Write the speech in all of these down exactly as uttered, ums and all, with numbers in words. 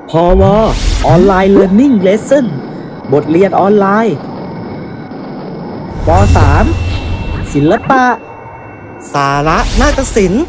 พวออนไลน์ Learning Lesson บทเรียนออนไลน์ป สาม ศิลปะสาระนาฏศิลป์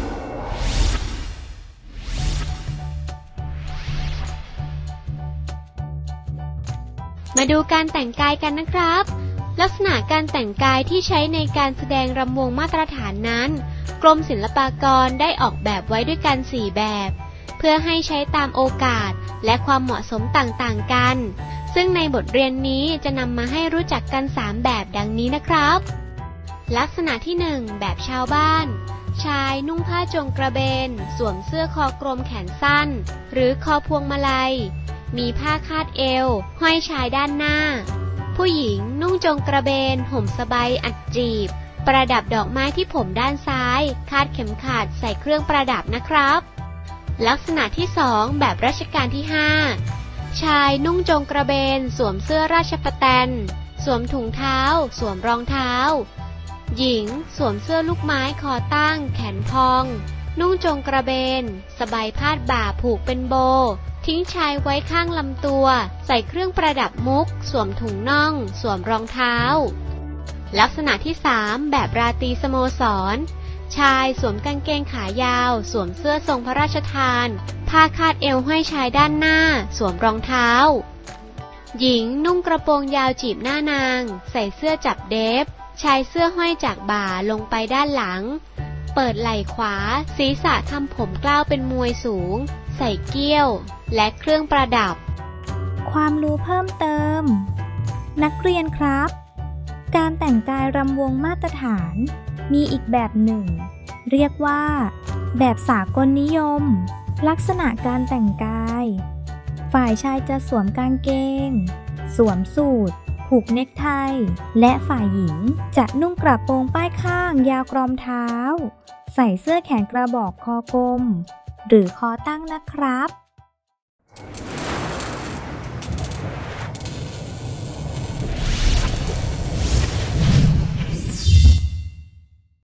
มาดูการแต่งกายกันนะครับลักษณะการแต่งกายที่ใช้ในการแสดงรำวงมาตรฐานนั้นกรมศิลปากรได้ออกแบบไว้ด้วยกันสี่แบบเพื่อให้ใช้ตามโอกาสและความเหมาะสมต่างๆกันซึ่งในบทเรียนนี้จะนำมาให้รู้จักกันสามแบบดังนี้นะครับลักษณะที่หนึ่งแบบชาวบ้านชายนุ่งผ้าจงกระเบนสวมเสื้อคอกลมแขนสั้นหรือคอพวงมาลัยมีผ้าคาดเอวห้อยชายด้านหน้าผู้หญิงนุ่งจงกระเบนห่มสบายอัดจีบประดับดอกไม้ที่ผมด้านซ้ายคาดเข็มขัดใส่เครื่องประดับนะครับลักษณะที่สองแบบรัชกาลที่ห้าชายนุ่งจงกระเบนสวมเสื้อราชปแตนสวมถุงเท้าสวมรองเท้าหญิงสวมเสื้อลูกไม้คอตั้งแขนพองนุ่งจงกระเบนสบายพาดบ่าผูกเป็นโบทิ้งชายไว้ข้างลำตัวใส่เครื่องประดับมุกสวมถุงน่องสวมรองเท้าลักษณะที่สามแบบราตรีสโมสรชายสวมกางเกงขายาวสวมเสื้อทรงพระราชทานผ้าคาดเอวห้อยชายด้านหน้าสวมรองเท้าหญิงนุ่งกระโปรงยาวจีบหน้านางใส่เสื้อจับเดฟชายเสื้อห้อยจากบ่าลงไปด้านหลังเปิดไหล่ขวาศีรษะทำผมกล้าวเป็นมวยสูงใส่เกี้ยวและเครื่องประดับความรู้เพิ่มเติมนักเรียนครับการแต่งกายรำวงมาตรฐานมีอีกแบบหนึ่งเรียกว่าแบบสากลนิยมลักษณะการแต่งกายฝ่ายชายจะสวมกางเกงสวมสูทผูกเนคไทและฝ่ายหญิงจะนุ่งกระโปรงป้ายข้างยาวกรอมเท้าใส่เสื้อแขนกระบอกคอกลมหรือคอตั้งนะครับ